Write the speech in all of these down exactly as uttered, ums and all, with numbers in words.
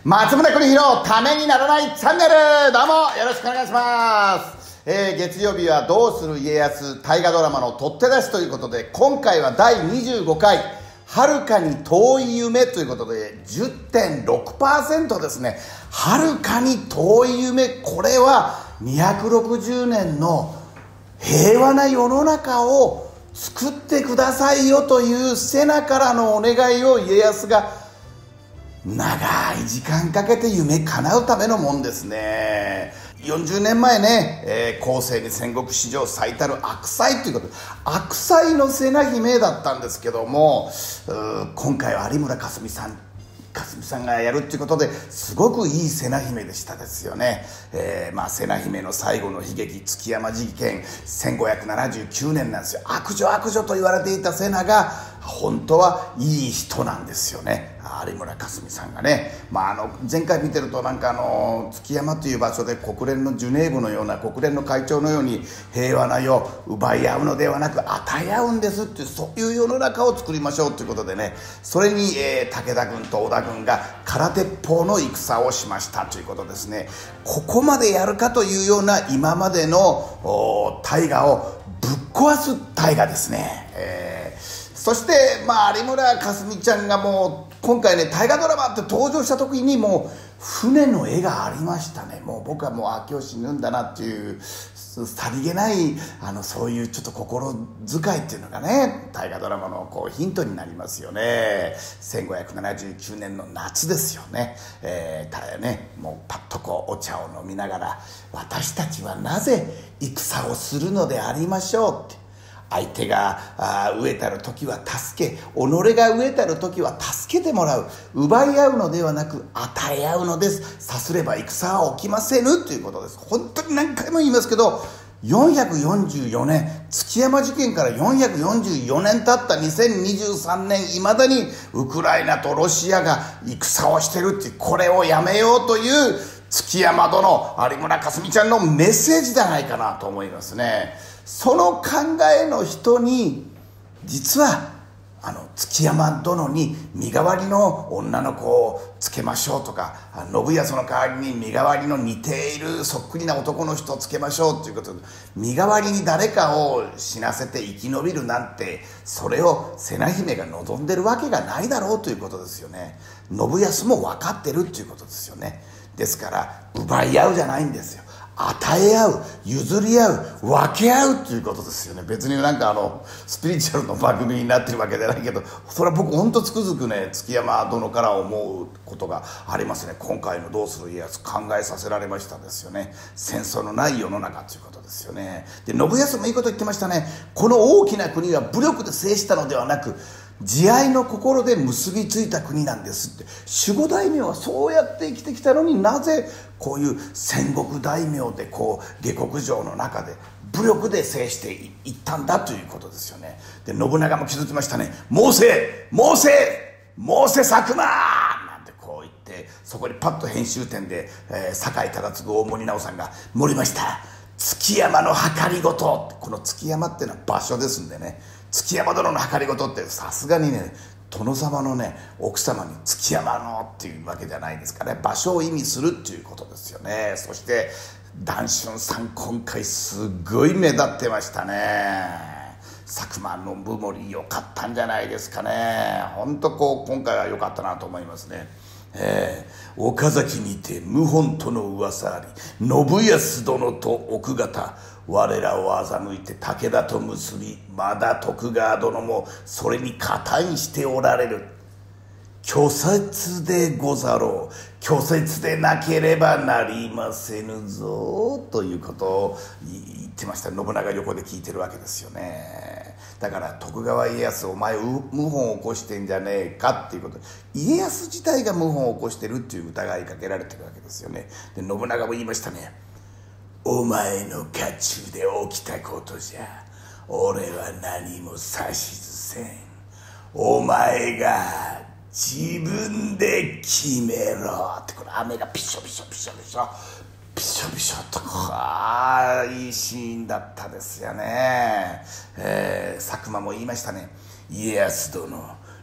松村邦弘ためにならないチャンネル、どうもよろしくお願いします。えー、月曜日はどうする家康大河ドラマの取って出しということで、今回はだいにじゅうごかい遥かに遠い夢ということで じゅってんろくパーセント ですね。遥かに遠い夢、これはにひゃくろくじゅうねんの平和な世の中を作ってくださいよという瀬名からのお願いを家康が長い時間かけて夢叶うためのもんですね。よんじゅうねんまえね、えー、後世に戦国史上最たる悪妻ということで、悪妻の瀬名姫だったんですけども、今回は有村架純さんかすみさんがやるっていうことですごくいい瀬名姫でしたですよね。えー、まあ瀬名姫の最後の悲劇築山事件せんごひゃくななじゅうきゅうねんなんですよ。悪女悪女と言われていた瀬名が本当はいい人なんですよね。有村架純さんがね、まあ、あの前回見てるとなんかあの築山という場所で国連のジュネーブのような国連の会長のように平和な世を奪い合うのではなく与え合うんですっていう、そういう世の中を作りましょうということでね、それに、えー、武田軍と織田軍が空鉄砲の戦をしましたということですね。ここまでやるかというような今までの大河をぶっ壊す大河ですね。えー、そして、まあ、有村架純ちゃんがもう今回ね大河ドラマって登場した時にもう船の絵がありましたね。もう僕はもうあ今日死ぬんだなっていうさりげないあのそういうちょっと心遣いっていうのがね大河ドラマのこうヒントになりますよね。せんごひゃくななじゅうきゅうねんの夏ですよね。えー、ただねもうパッとこうお茶を飲みながら、私たちはなぜ戦をするのでありましょうって、相手が飢えたる時は助け、己が飢えたる時は助けてもらう、奪い合うのではなく与え合うのです。さすれば戦は起きませぬということです。本当に何回も言いますけど、よんひゃくよんじゅうよねん築山事件からよんひゃくよんじゅうよねん経ったにせんにじゅうさんねん、いまだにウクライナとロシアが戦をしてるっていう、これをやめようという築山殿有村架純ちゃんのメッセージじゃないかなと思いますね。その考えの人に実はあの築山殿に身代わりの女の子をつけましょうとか、信康の代わりに身代わりの似ているそっくりな男の人をつけましょうということで、身代わりに誰かを死なせて生き延びるなんて、それを瀬名姫が望んでるわけがないだろうということですよね。信康も分かってるということですよね。ですから奪い合うじゃないんですよ。与え合う、譲り合う、分け合うということですよね。別になんかあのスピリチュアルの番組になってるわけじゃないけど、それは僕本当つくづくね築山殿から思うことがありますね。今回の「どうする家康」考えさせられましたですよね。戦争のない世の中ということですよね。で信康もいいこと言ってましたね。この大きな国は武力で制したのではなく慈愛の心で結びついた国なんですって。守護大名はそうやって生きてきたのに、なぜこういう戦国大名でこう下克上の中で武力で制していったんだということですよね。で信長も気づきましたね。申せ申せ申せ佐久間なんてこう言って、そこにパッと編集点で、えー、酒井忠次大森直さんが盛りました。築山の計りごと。この築山っていうのは場所ですんでね、築山殿の計りごとってさすがにね殿様のね奥様に築山のっていうわけじゃないですからね、場所を意味するっていうことですよね。そして談春さん今回すごい目立ってましたね。佐久間信盛良かったんじゃないですかね。本当こう今回は良かったなと思いますね。えー、岡崎にて謀反との噂あり、信康殿と奥方我らを欺いて武田と結び、まだ徳川殿もそれに加担しておられる。虚説でござろう。虚説でなければなりませぬぞということを言ってました。信長横で聞いてるわけですよね。だから徳川家康お前謀反を起こしてんじゃねえかっていうこと、家康自体が謀反を起こしてるっていう疑いかけられてるわけですよね。で信長も言いましたね。お前の家中で起きたことじゃ俺は何も指図せん。お前が自分で決めろって。これ雨がピショピショピショピショピショピショと、ああいいシーンだったですよね。えー、佐久間も言いましたね。家康殿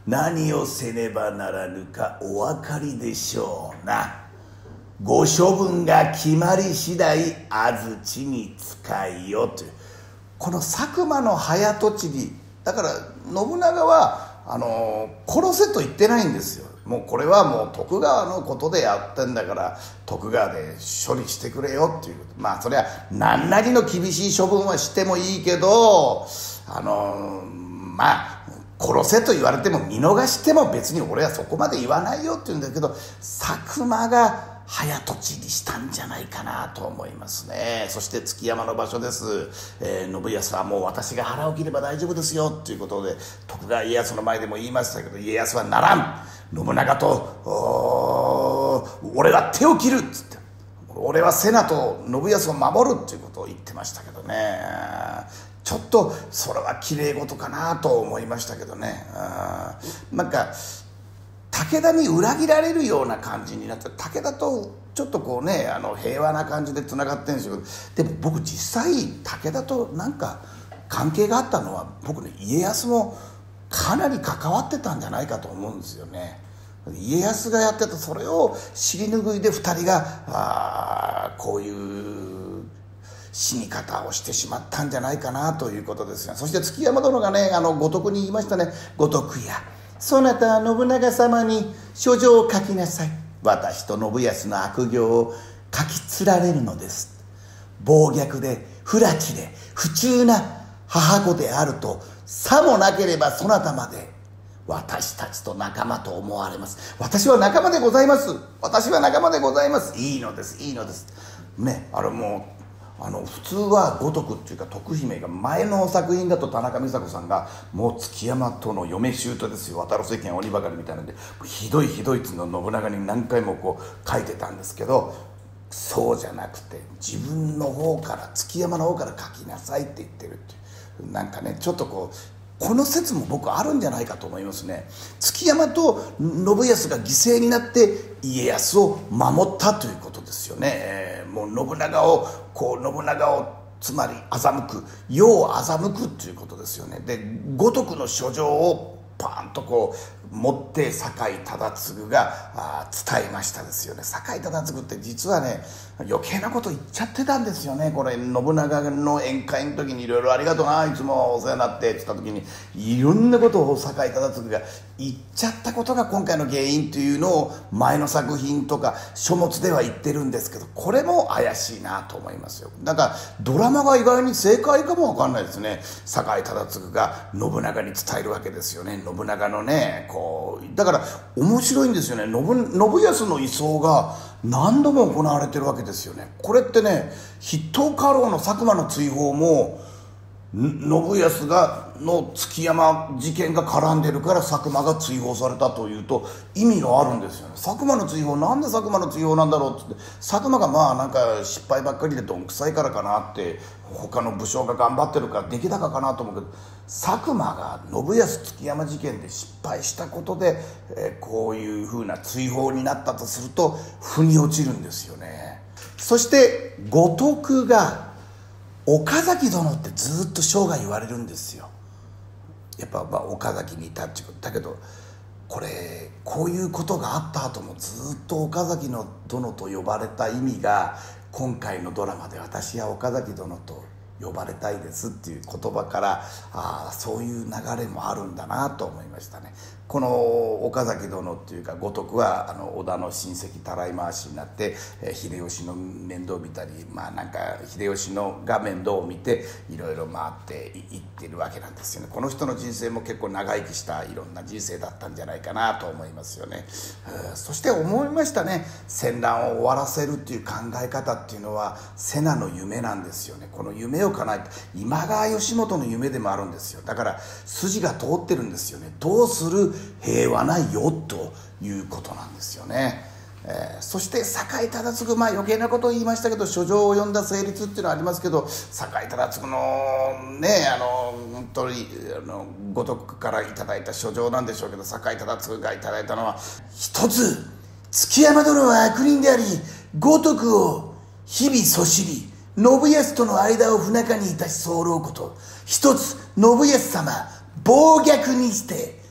何をせねばならぬかお分かりでしょうな。ご処分が決まり次第安土に使いよという、この佐久間の早とちりだから、信長はあの殺せと言ってないんですよ。もうこれはもう徳川のことでやってんだから徳川で処理してくれよっていう。まあそれは何なりの厳しい処分はしてもいいけど、あのまあ殺せと言われても見逃しても別に俺はそこまで言わないよって言うんだけど、佐久間が早とちりしたんじゃないかなと思いますね。そして築山の場所です、えー、信康はもう私が腹を切れば大丈夫ですよということで徳川家康の前でも言いましたけど、家康はならん、信長と俺は手を切るっつって、俺は瀬名と信康を守るっていうことを言ってましたけどね。ちょっとそれはきれい事かなと思いましたけどね。なんか武田に裏切られるような感じになって、武田とちょっとこうね、あの平和な感じでつながってるんですけど、でも僕実際武田となんか関係があったのは、僕ね家康もかなり関わってたんじゃないかと思うんですよね。家康がやってたそれを尻拭いでふたりがあこういう死に方をしてしまったんじゃないかなということですが、そして築山殿がね、あの五徳に言いましたね。五徳やそなたは信長様に書状を書きなさい。私と信康の悪行を書きつられるのです。暴虐で不埒で不忠な母子であるとさもなければそなたまで私たちと仲間と思われます。私は仲間でございます。私は仲間でございます。いいのです、いいのですね。あれもうあの普通は五徳っていうか徳姫が前の作品だと田中美佐子さんがもう築山との嫁姑ですよ、渡る世間鬼ばかりみたいなんでひどいひどいっていうのを信長に何回もこう書いてたんですけど、そうじゃなくて自分の方から築山の方から書きなさいって言ってるっていう、なんかねちょっとこうこの説も僕あるんじゃないかと思いますね。築山と信康が犠牲になって家康を守ったということですよね。えー、もう信長をこう信長をつまり欺く世を欺くということですよね。で五徳の書状をパーンとこう持って酒井忠次があ伝えましたですよね。酒井忠次って実はね余計なこと言っちゃってたんですよね。これ信長の宴会の時にいろいろありがとうないつもお世話になってって言った時にいろんなことを酒井忠次が言っちゃったことが今回の原因というのを前の作品とか書物では言ってるんですけど、これも怪しいなと思いますよ。なんかドラマが意外に正解かもわかんないですね。酒井忠次が信長に伝えるわけですよね。信長のねこうだから面白いんですよね。信信康の移送が何度も行われてるわけですよね。これってね筆頭家老の佐久間の追放も信康がの築山事件が絡んでるから佐久間が追放されたというと意味があるんですよね。佐久間の追放なんで佐久間の追放なんだろうってって佐久間がまあなんか失敗ばっかりでどんくさいからかなって他の武将が頑張ってるから出来高かなと思うけど、佐久間が信康築山事件で失敗したことで、えー、こういうふうな追放になったとすると腑に落ちるんですよね。そして五徳が岡崎殿ってずっと生涯言われるんですよ。やっぱ、まあ、岡崎にいたっていうことだけど、これこういうことがあった後もずっと岡崎の殿と呼ばれた意味が今回のドラマで私は岡崎殿と呼ばれたいですっていう言葉からあそういう流れもあるんだなと思いましたね。この岡崎殿っていうか五徳はあの織田の親戚たらい回しになって、えー、秀吉の面倒見たりまあなんか秀吉のが面倒を見ていろいろ回っていってるわけなんですよね。この人の人生も結構長生きしたいろんな人生だったんじゃないかなと思いますよね。そして思いましたね。戦乱を終わらせるっていう考え方っていうのは瀬名の夢なんですよね。この夢を叶えて今川義元の夢でもあるんですよ。だから筋が通ってるんですよね。どうする平和な世ということなんですよね。えー、そして酒井忠次、まあ余計なことを言いましたけど書状を読んだ成立っていうのはありますけど、酒井忠次のねあの本当にあの五徳からいただいた書状なんでしょうけど、酒井忠次がいただいたのは一つ、築山殿は悪人であり五徳を日々そしり信康との間を不仲にいたし候こと。一つ、信康様暴虐にして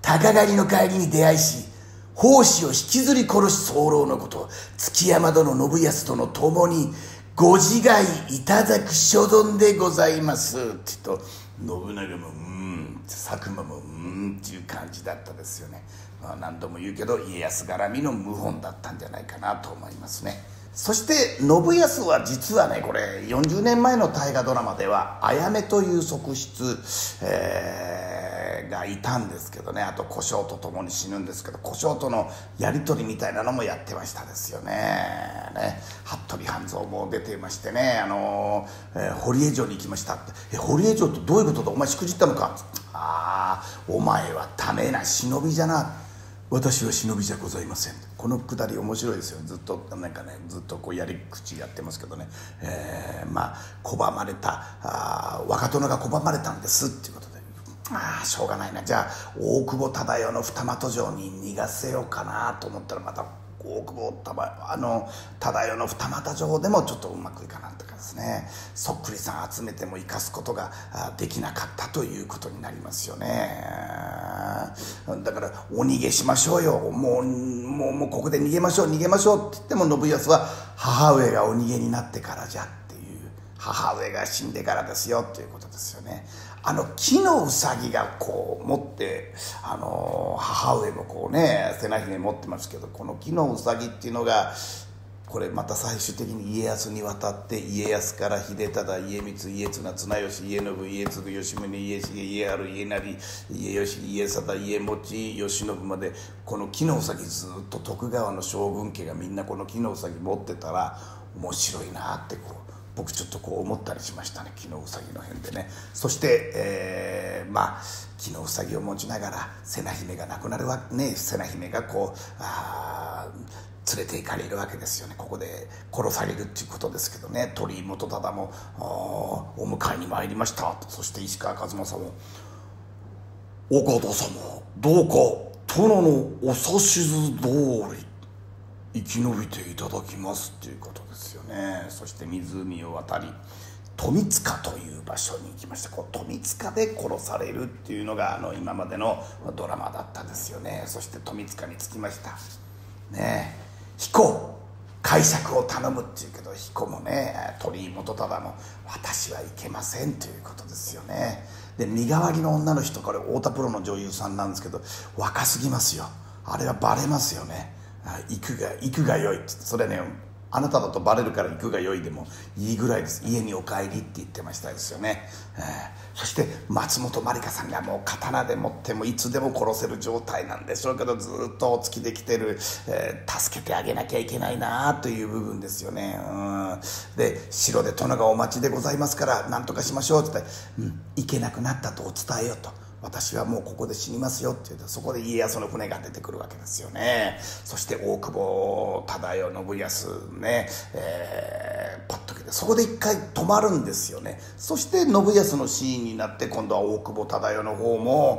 鷹狩りの帰りに出会いし、胞子を引きずり殺し候のこと、築山殿信康殿ともにご自害いただく所存でございますって言うと、信長もうーん、佐久間もうーんっていう感じだったですよね。まあ、何度も言うけど家康絡みの謀反だったんじゃないかなと思いますね。そして信康は実はね、これよんじゅうねんまえの大河ドラマではあやめという側室、えー、がいたんですけどね、あと小姓と共に死ぬんですけど、小姓とのやり取りみたいなのもやってましたですよね。ね、服部半蔵も出ていましてね、あのーえー、堀江城に行きましたって、え堀江城ってどういうことだ、お前しくじったのか、ああお前はためな忍びじゃな、私は忍びじゃございません。このくだり面白いですよ。ずっとなんかね、ずっとこうやり口やってますけどね、えー、まあ拒まれた、あ若殿が拒まれたんですっていうことで、ああしょうがないな、じゃあ大久保忠世の二俣城に逃がせようかなと思ったら、また大久保あの忠世の二俣城でもちょっとうまくいかなかったですね。そっくりさん集めても生かすことができなかったということになりますよね。だからお逃げしましょうよ、もうもうもうここで逃げましょう逃げましょうって言っても、信康は母上がお逃げになってからじゃっていう、母上が死んでからですよっていうことですよね。あの木のうさぎがこう持って、あの母上もこうね瀬名姫持ってますけど、この木のうさぎっていうのがこれまた最終的に家康に渡って、家康から秀忠、家光、家綱、綱吉、家信、家継、吉宗、家重、家治、家成、家吉、家定、家茂、慶喜まで、この木のうさぎずっと徳川の将軍家がみんなこの木のうさぎ持ってたら面白いなってこう僕ちょっとこう思ったりしましたね、木のうさぎの辺でね。そして、えー、まあ木のうさぎを持ちながら瀬名姫が亡くなるわけね、瀬名姫がこうあ連れて行かれるわけですよね。ここで殺されるっていうことですけどね、鳥居元忠もお迎えに参りましたと。そして石川数正も、岡田様どうか殿のお指図通り生き延びていただきますっていうことですよね。そして湖を渡り富塚という場所に行きました。こう富塚で殺されるっていうのがあの今までのドラマだったんですよね。そして富塚に着きましたね。え彦解釈を頼むっていうけど、彦もね鳥居元忠も私はいけませんということですよね。で身代わりの女の人、これ太田プロの女優さんなんですけど、若すぎますよ、あれはバレますよね。行くが行くがよいって、それねあなただとバレるから行くがよいでもいいぐらいです。家にお帰りって言ってましたですよね。えー、そして松本まりかさんがもう刀で持ってもいつでも殺せる状態なんでしょうけど、ずっとお付きできてる、えー、助けてあげなきゃいけないなという部分ですよね。うん、で城で殿がお待ちでございますから何とかしましょうって言って、うん、行けなくなったとお伝えよと。私はもうここで死にますよって言うと、そこで家康の船が出てくるわけですよね。そして大久保忠世信康ね、えー、パッと来てそこで一回止まるんですよね。そして信康のシーンになって、今度は大久保忠世の方も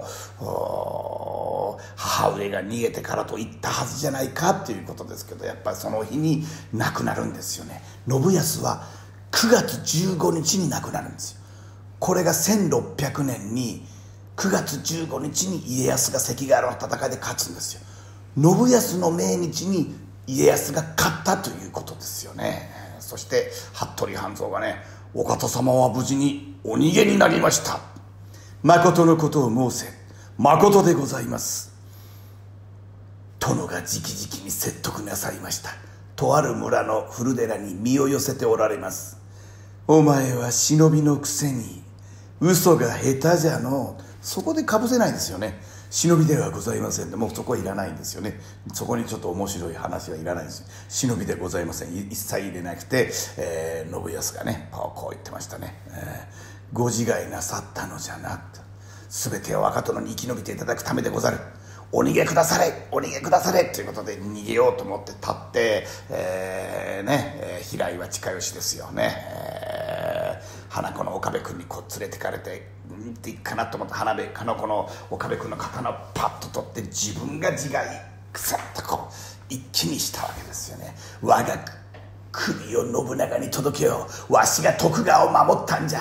母上が逃げてからと言ったはずじゃないかっていうことですけど、やっぱりその日に亡くなるんですよね。信康はくがつじゅうごにちに亡くなるんですよ。これがせんろっぴゃくねんにくがつじゅうごにちに家康が関ヶ原の戦いで勝つんですよ。信康の命日に家康が勝ったということですよね。そして服部半蔵がね、お方様は無事にお逃げになりました。誠のことを申せ。誠でございます。殿が直々に説得なさいました。とある村の古寺に身を寄せておられます。お前は忍びのくせに嘘が下手じゃの。そこでかぶせないんですよね。忍びではございませんで、もうそこはいらないんですよね。そこにちょっと面白い話はいらないんですよ。忍びでございません、一切入れなくて、えー、信康がねこう、こう言ってましたね。えー、ご自害なさったのじゃなと。全ては若殿に生き延びていただくためでござる。お逃げくだされお逃げくだされということで逃げようと思って立って、えー、ね、えー、平岩親吉ですよね。えー、花子の岡部君にこう連れてかれてっていいかなと思って、花部花子の岡部君の刀をパッと取って自分が自害くさっとこう一気にしたわけですよね。我が首を信長に届けよう。わしが徳川を守ったんじゃ。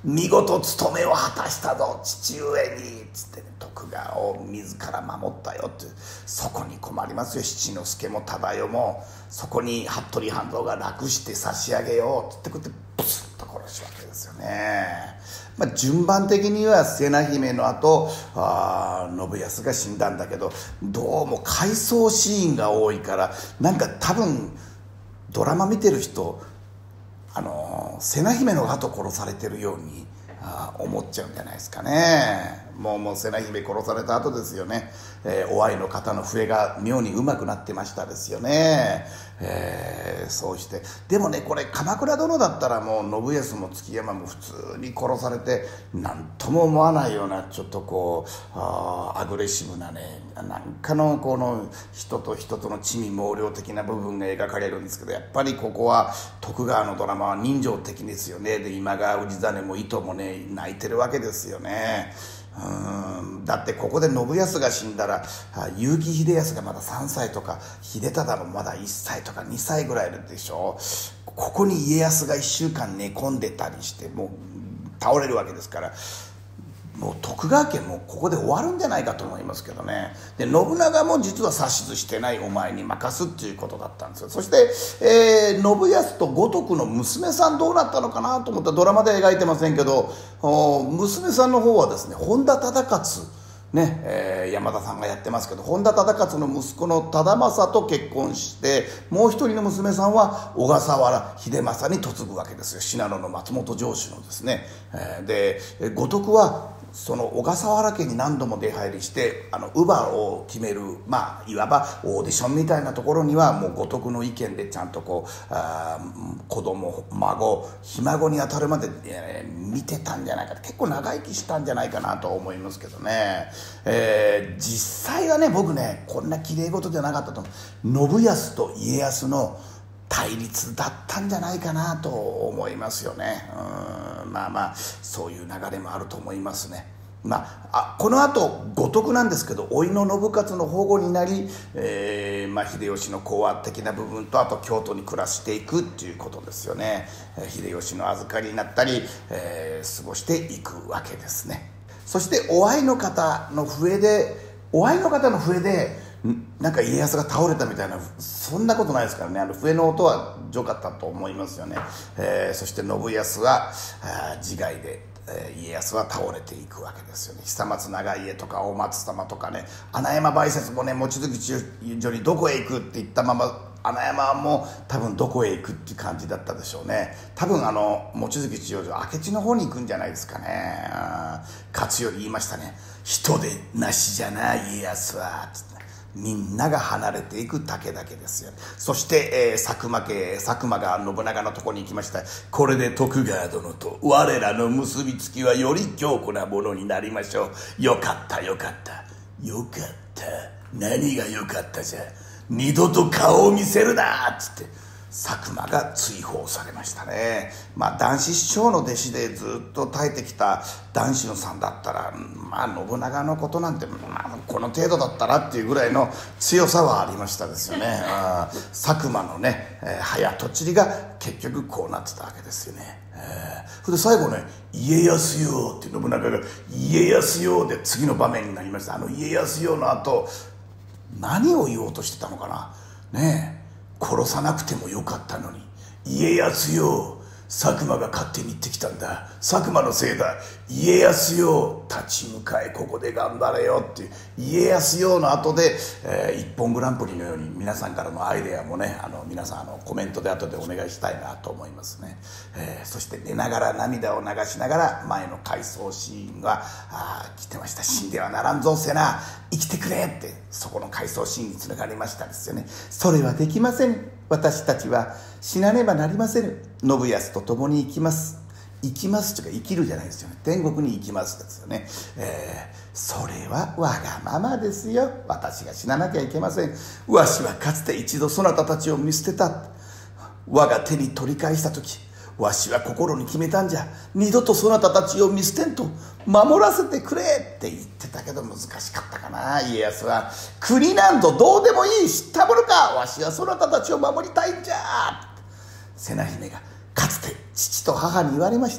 見事務めを果たしたぞ父上に」つってね、徳川を自ら守ったよって。そこに困りますよ、七之助も忠世も。そこに服部半蔵が楽して差し上げようつってこうやってプスッと殺すわけですよね。まあ、順番的には瀬名姫の後あ信康が死んだんだけど、どうも回想シーンが多いから、なんか多分ドラマ見てる人あの瀬名姫の後殺されてるようにあ思っちゃうんじゃないですかね。もうもう瀬名姫殺された後ですよね、えー、お愛の方の笛が妙にうまくなってましたですよね、えー、そうして。でもね、これ鎌倉殿だったらもう信康も築山も普通に殺されて何とも思わないような、ちょっとこうあアグレッシブなね、なんかのこの人と人との地味猛量的な部分が描かれるんですけど、やっぱりここは徳川のドラマは人情的ですよね。で今川氏真も糸もね泣いてるわけですよね。うんだってここで信康が死んだら結城秀康がまださんさいとか、秀忠もまだいっさいとかにさいぐらいでしょ。ここに家康がいっしゅうかん寝込んでたりしてもう倒れるわけですから、もう徳川家もここで終わるんじゃないかと思いますけどね。で信長も実は指図してない、お前に任すっていうことだったんですよ。そして、えー、信康と五徳の娘さんどうなったのかなと思ったらドラマで描いてませんけど、娘さんの方はですね本田忠勝ねえー、山田さんがやってますけど、本田忠勝の息子の忠政と結婚して、もう一人の娘さんは小笠原秀政に嫁ぐわけですよ。信濃の松本城主のですね、えー、で五徳はその小笠原家に何度も出入りしてあの乳母を決める、まあいわばオーディションみたいなところにはもう五徳の意見でちゃんとこうあ子供孫ひ孫に当たるまで、えー、見てたんじゃないかって、結構長生きしたんじゃないかなと思いますけどね。えー、実際はね僕ねこんな綺麗事じゃなかったと思う。信康と家康の対立だったんじゃないかなと思いますよね。うんまあまあそういう流れもあると思いますね。まあ、あこのあと五徳なんですけど、甥の信雄の保護になり、えーまあ、秀吉の講和的な部分と、あと京都に暮らしていくっていうことですよね。秀吉の預かりになったり、えー、過ごしていくわけですね。そしてお愛の方の笛でお愛の方の笛でなんか家康が倒れたみたいな、そんなことないですからね。あの笛の音は良かったと思いますよね。えー、そして信康は自害で、えー、家康は倒れていくわけですよね。久松長家とか大松様とかね、穴山梅雪もね望月千代にどこへ行くって言ったまま穴山も多分どこへ行くっていう感じだったでしょうね。多分あの望月千代明智の方に行くんじゃないですかね。勝頼言いましたね。人でなしじゃな家康はつって。みんなが離れていく武田家ですよ。そして、えー、佐久間家佐久間が信長のところに行きました。これで徳川殿と我らの結びつきはより強固なものになりましょう。よかったよかったよかった。何がよかったじゃ。二度と顔を見せるなっつって佐久間が追放されましたね。まあ男子師匠の弟子でずっと耐えてきた男子のさんだったら、まあ信長のことなんて、まあ、この程度だったらっていうぐらいの強さはありましたですよね。あ佐久間のね、えー、早とちりが結局こうなってたわけですよね。えー、それで最後ね「家康よ」って信長が「家康よ」で次の場面になりました。あの家康よの後何を言おうとしてたのかなねえ。殺さなくてもよかったのに家康よ佐久間が勝手に行ってきたんだ、佐久間のせいだ、家康よ立ち向かえ、ここで頑張れよっていう家康よの後で、えー、一本グランプリのように皆さんからのアイデアもね、あの皆さんあのコメントで後でお願いしたいなと思いますね。えー、そして寝ながら涙を流しながら前の回想シーンがあ来てました。死んではならんぞ瀬名生きてくれって、そこの回想シーンにつながりましたですよね。それはできません、私たちは死なねばなりませぬ、信康と共に生きます、生きますというか生きるじゃないですよね、天国に行きますですよね。えー、それはわがままですよ、私が死ななきゃいけません。わしはかつて一度そなたたちを見捨てた、我が手に取り返した時わしは心に決めたんじゃ、二度とそなたたちを見捨てんと守らせてくれって言ってたけど難しかったかな家康は。国なんぞどうでもいい、知ったものか、わしはそなたたちを守りたいんじゃ。瀬名姫がかつて父と母に言われました。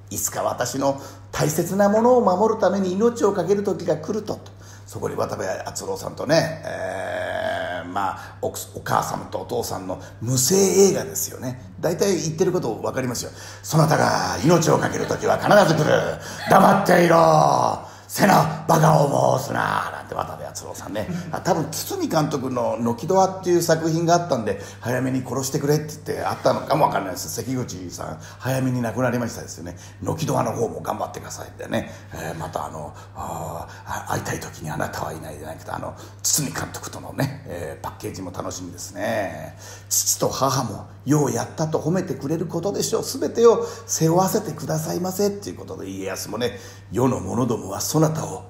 いつか私の大切なものを守るために命を懸ける時が来ると、とそこに渡部篤郎さんとね、えー、まあ お, お母さんとお父さんの無声映画ですよね。大体言ってること分かりますよ。そなたが命を懸ける時は必ず来る、黙っていろ、せなバカを申すな、なんて渡部篤郎さんね。多分堤監督の「ノキドア」っていう作品があったんで、早めに殺してくれって言ってあったのかもわかんないです。関口さん早めに亡くなりましたですよね。ノキドアの方も頑張ってくださいってね、えー、またあのあ会いたい時にあなたはいないじゃなくて、あの堤監督とのね、えー、パッケージも楽しみですね。父と母もようやったと褒めてくれることでしょう。全てを背負わせてくださいませっていうことで、家康もね、世の者どもはそなたを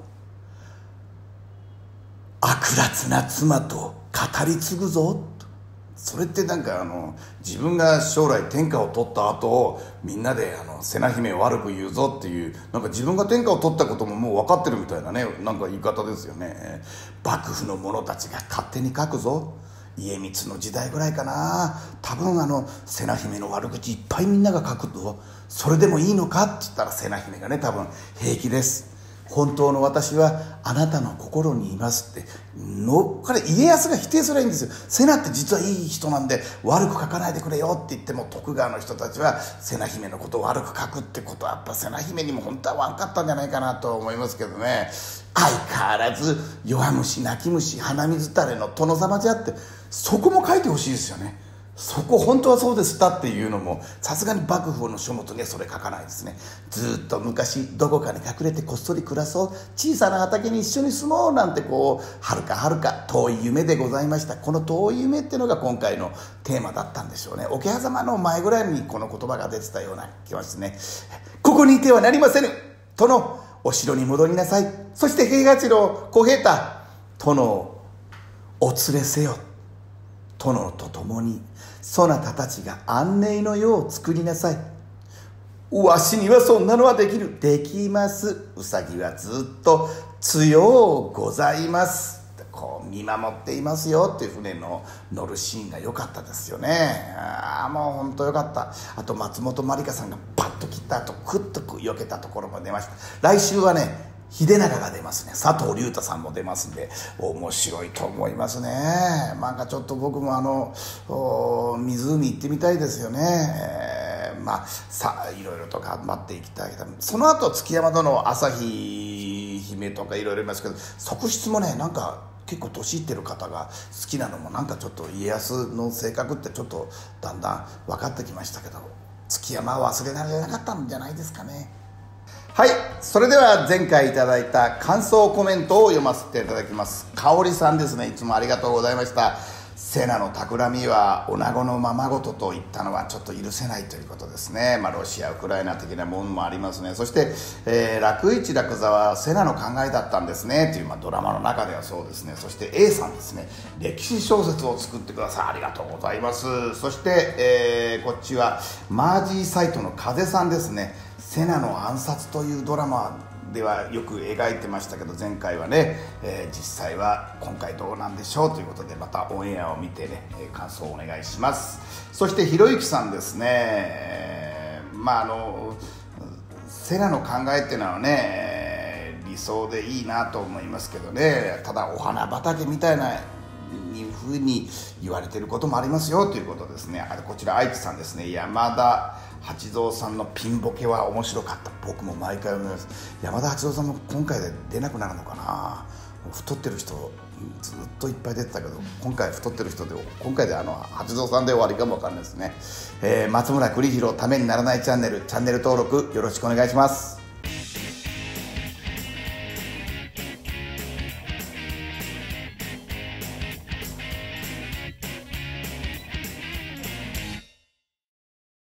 悪辣な妻と語り継ぐぞと。それってなんかあの自分が将来天下を取った後みんなであの瀬名姫を悪く言うぞっていう、なんか自分が天下を取ったことももう分かってるみたいなね、なんか言い方ですよね。幕府の者たちが勝手に書くぞ。家光の時代ぐらいかな、多分あの瀬名姫の悪口いっぱいみんなが書くぞ。それでもいいのかって言ったら瀬名姫がね、多分平気です、本当の私はあなたの心にいますっての彼家康が否定すればいいんですよ。瀬名って実はいい人なんで悪く書かないでくれよって言っても、徳川の人たちは瀬名姫のことを悪く書くってことはやっぱ瀬名姫にも本当は悪かったんじゃないかなと思いますけどね。相変わらず弱虫泣き虫鼻水垂れの殿様じゃって、そこも書いてほしいですよね。そこ本当はそうでしたっていうのもさすがに幕府の書物にはそれ書かないですね。ずっと昔どこかに隠れてこっそり暮らそう、小さな畑に一緒に住もうなんて、こうはるかはるか遠い夢でございました。この遠い夢っていうのが今回のテーマだったんでしょうね。桶狭間の前ぐらいにこの言葉が出てたような気がしてね。ここにいてはなりませぬ、殿お城に戻りなさい。そして平八郎小平太、殿をお連れせよ。殿と共にそなたたちが安寧の世を作りなさい。わしにはそんなのはできる。できます。うさぎはずっと強うございます。こう見守っていますよっていう船の乗るシーンが良かったですよね。ああもう本当良かった。あと松本まりかさんがパッと切った後クッと避けたところも出ました。来週はね秀長が出ますね。佐藤隆太さんも出ますんで面白いと思いますね。なんかちょっと僕もあの湖行ってみたいですよね。えー、まあさあいろいろと頑張っていきたい。その後築山殿朝日姫とかいろいろいますけど、側室もねなんか結構年いってる方が好きなのもなんかちょっと家康の性格ってちょっとだんだん分かってきましたけど、築山は忘れられなかったんじゃないですかね。はい、それでは前回いただいた感想コメントを読ませていただきます。香織さんですね、いつもありがとうございました。瀬名の企みは女子のままごとと言ったのはちょっと許せないということですね。まあ、ロシアウクライナ的なものもありますね。そして、えー、楽市楽座は瀬名の考えだったんですねという、まあ、ドラマの中ではそうですね。そして A さんですね、歴史小説を作ってください、ありがとうございます。そして、えー、こっちはマージーサイトの風さんですね。瀬名の暗殺というドラマではよく描いてましたけど、前回はね、えー、実際は今回どうなんでしょうということで、またオンエアを見てね、えー、感想をお願いします。そしてひろゆきさんですね、えー、まああの瀬名の考えっていうのはね理想でいいなと思いますけどね、ただお花畑みたいないうふうに言われてることもありますよということですね。あとこちら愛知さんですね、山田八蔵さんのピンボケは面白かった。僕も毎回思います。山田八蔵さんも今回で出なくなるのかな。太ってる人ずっといっぱい出てたけど、今回太ってる人で今回であの八蔵さんで終わりかもわかんないですね。えー、松村栗弘ためにならないチャンネルチャンネル登録よろしくお願いします。